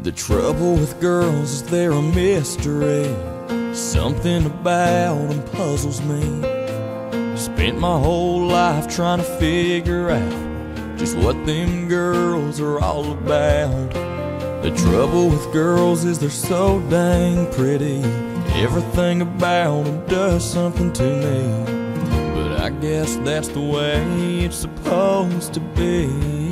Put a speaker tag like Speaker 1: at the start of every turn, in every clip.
Speaker 1: The trouble with girls is they're a mystery. Something about them puzzles me. Spent my whole life trying to figure out just what them girls are all about. The trouble with girls is they're so dang pretty. Everything about them does something to me. But I guess that's the way it's supposed to be.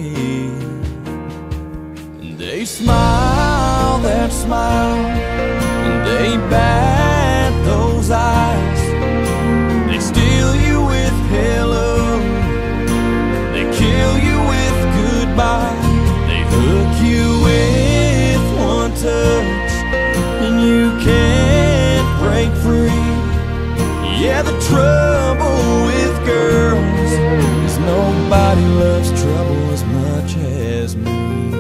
Speaker 1: And they smile that smile, and they bat those eyes. They steal you with hello, they kill you with goodbye. They hook you with one touch, and you can't break free. Yeah, the trouble with girls is nobody loves trouble as much as me.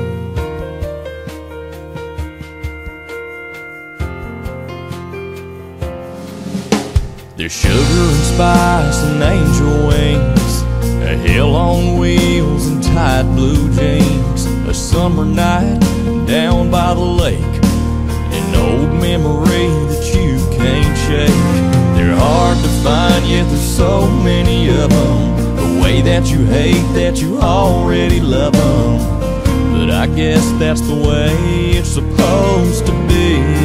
Speaker 1: There's sugar and spice and angel wings, a hell on wheels and tight blue jeans. A summer night down by the lake, an old memory that you can't shake. They're hard to find, yet there's so many of them. The way that you hate that you already love them. But I guess that's the way it's supposed to be.